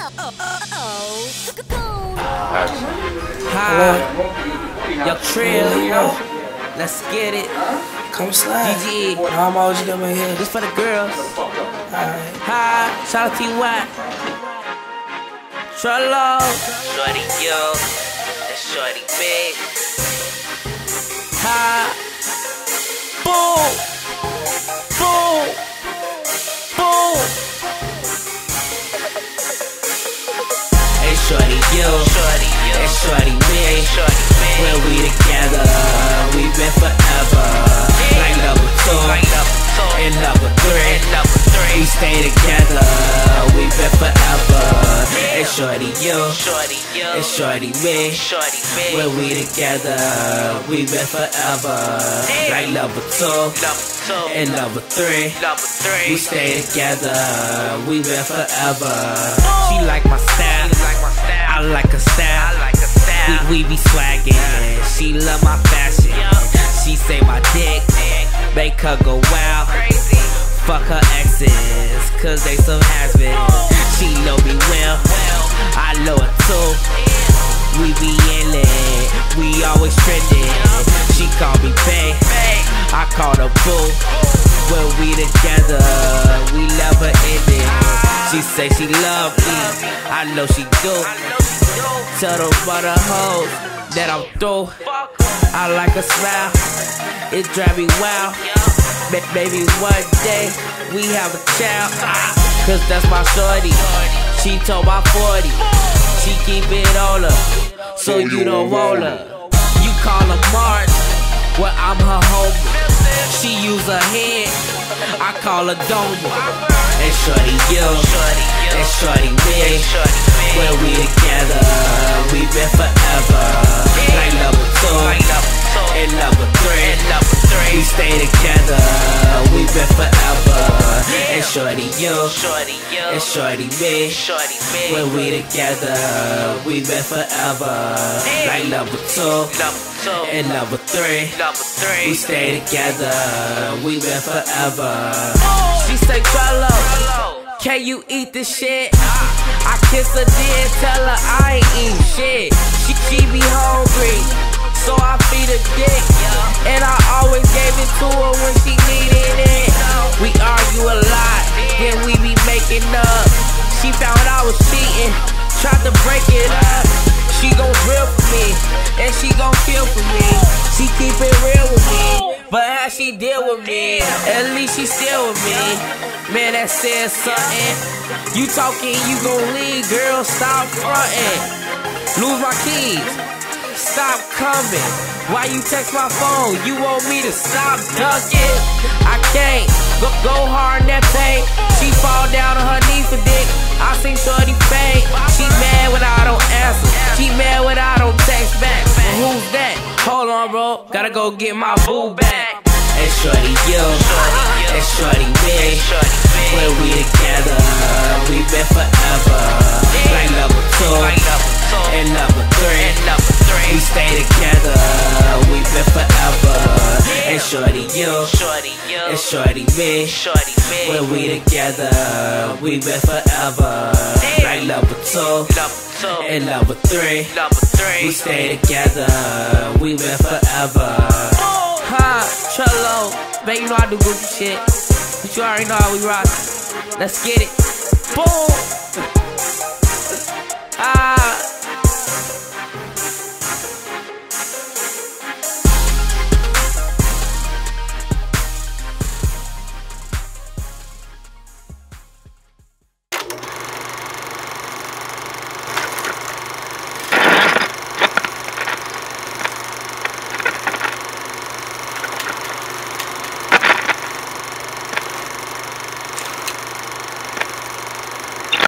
Hi, yo, Trill, let's get it. Come slide. GG. No, I'm always got my head. This for the girls. Alright. Hi, shout out T.Y. Trello. Shorty, yo. That's Shorty, babe. Hi. Boom. Boom. Boom. Hey, Shorty, yo. That's Shorty, me. When we together, we been forever. Like number 2 and number 3. We stay together, we been forever. Hey, Shorty, yo. It's Shorty, me. When we together, we been forever. Like number 2 and number 3. We stay together, we been forever. She like my style, I like her style. We be swaggin', she love my fashion. She say my dick make her go wild. Fuck her exes, cause they some has-been. She know me well, I know her too. We be in it, we always trending. She call me bae, I call her boo. When we together, we never ending. She say she love me, I know she do. Tell them mother hoes that I'm through. I like her smile, it drive me wild. Maybe one day we have a child, cause that's my shorty. She told my 40, she keep it on her, so you don't want her. You call her March, well I'm her homie. She use her head, I call her Doma. And Shorty, yo, and Shorty, me. When we together, we been forever. Like number 2 and number 3. We stay together, we been forever. And Shorty, yo, and Shorty, me. When we together, we been forever. Like number 2 and number 3. We stay together, we been forever. She say, Trello, can you eat this shit? I kiss her then, tell her I ain't eat shit. She be hungry, so I feed her dick. And I always gave it to her when she needed it. We argue a lot, then we be making up. She found I was cheating, tried to break it up. She gon' drill for me, and she gon' kill for me. She keep it real with me, but how she deal with me, at least she still with me. Man, that says something. You talking, you gon' leave, girl, stop frontin'. Lose my keys, stop coming. Why you text my phone? You want me to stop ducking? I can't go hard in that paint. She fall down on her knees for dick. I seen Shorty faint. She mad when I don't answer. She mad when I don't text back. But who's that? Hold on, bro. Gotta go get my boo back. And Shorty, yo, and Shorty, me. When we together, we been forever. Like number 2 and number 3. We stay together, we been forever. And Shorty, yo, and Shorty, me. When we together, we been forever. Like number 2 and number 3. We stay together, we been forever. Trello, man, you know I do goofy shit, but you already know how we rock. Let's get it. Boom.